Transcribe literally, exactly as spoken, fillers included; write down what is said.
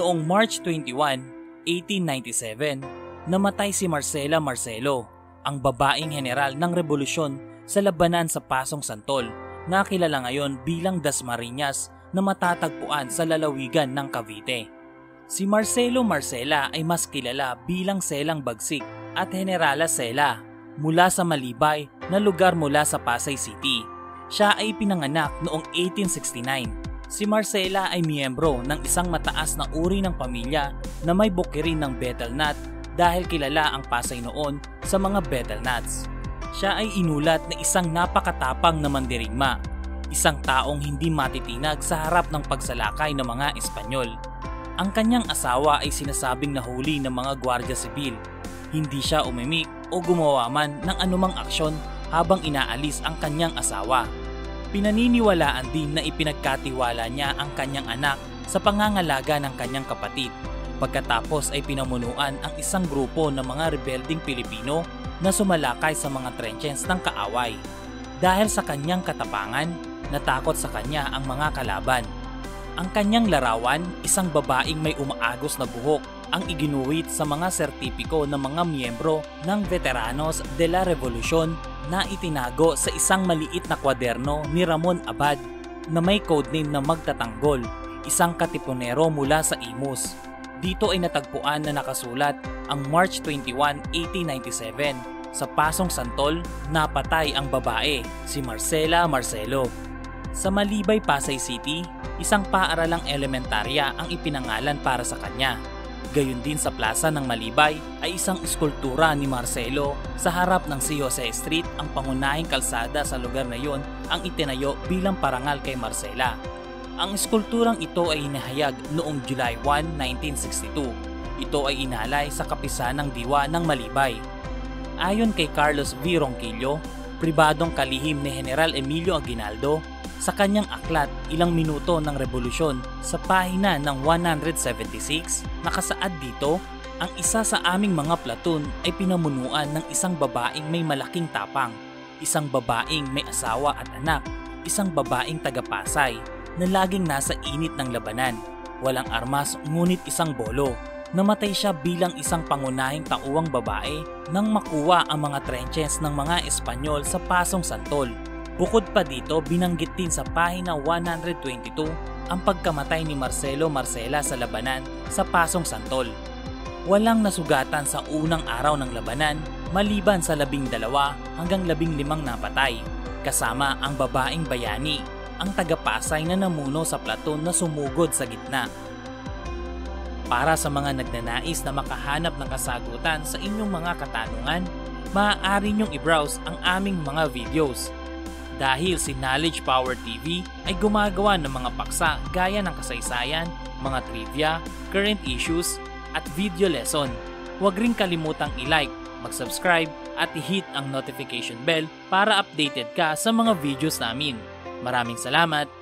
Noong March twenty-first, eighteen ninety-seven, namatay si Marcela Marcelo, ang babaeng general ng revolusyon sa labanan sa Pasong Santol na kilala ngayon bilang Dasmariñas na matatagpuan sa lalawigan ng Cavite. Si Marcelo Marcela ay mas kilala bilang Selang Bagsik at Generala Sela mula sa Malibay na lugar mula sa Pasay City. Siya ay pinanganak noong eighteen sixty-nine. Si Marcela ay miyembro ng isang mataas na uri ng pamilya na may bukirin ng betel nut dahil kilala ang Pasay noon sa mga betel nuts. Siya ay inulat na isang napakatapang na mandirigma, isang taong hindi matitinag sa harap ng pagsalakay ng mga Espanyol. Ang kanyang asawa ay sinasabing nahuli ng mga gwardiya sibil. Hindi siya umimik o gumawa man ng anumang aksyon habang inaalis ang kanyang asawa. Pinaniniwalaan din na ipinagkatiwala niya ang kanyang anak sa pangangalaga ng kanyang kapatid. Pagkatapos ay pinamunuan ang isang grupo ng mga rebelding Pilipino na sumalakay sa mga trenches ng kaaway. Dahil sa kanyang katapangan, natakot sa kanya ang mga kalaban. Ang kanyang larawan, isang babaeng may umaagos na buhok, ang iginuhit sa mga sertipiko ng mga miyembro ng Veteranos de la Revolucion na itinago sa isang maliit na kwaderno ni Ramon Abad na may codename na Magtatanggol, isang katipunero mula sa Imus. Dito ay natagpuan na nakasulat ang March twenty-first, eighteen ninety-seven. Sa Pasong Santol, napatay ang babae, si Marcela Marcelo. Sa Malibay, Pasay City, isang paaralang elementarya ang ipinangalan para sa kanya. Gayon din sa plaza ng Malibay ay isang eskultura ni Marcelo sa harap ng C. Jose Street, ang pangunahing kalsada sa lugar na yon ang itinayo bilang parangal kay Marcela. Ang eskulturang ito ay hinahayag noong July first, nineteen sixty-two. Ito ay inalay sa kapisanang diwa ng Malibay. Ayon kay Carlos V. Ronquillo, pribadong kalihim ni General Emilio Aguinaldo, sa kanyang aklat Ilang Minuto ng Revolusyon sa pahina ng one seventy-six, nakasaad dito, ang isa sa aming mga platoon ay pinamunuan ng isang babaeng may malaking tapang, isang babaeng may asawa at anak, isang babaeng taga-Pasay na laging nasa init ng labanan, walang armas ngunit isang bolo. Namatay siya bilang isang pangunahing tauwang babae nang makuha ang mga trenches ng mga Espanyol sa Pasong Santol. Bukod pa dito, binanggit din sa pahina one twenty-two ang pagkamatay ni Marcelo Marcela sa labanan sa Pasong Santol. Walang nasugatan sa unang araw ng labanan maliban sa labing dalawa hanggang labing limang napatay, kasama ang babaeng Bayani, ang taga-Pasay na namuno sa platoon na sumugod sa gitna. Para sa mga nagnanais na makahanap ng kasagutan sa inyong mga katanungan, maaari niyong i-browse ang aming mga videos. Dahil si Knowledge Power T V ay gumagawa ng mga paksa gaya ng kasaysayan, mga trivia, current issues, at video lesson. Huwag ring kalimutang i-like, mag-subscribe, at i-hit ang notification bell para updated ka sa mga videos namin. Maraming salamat!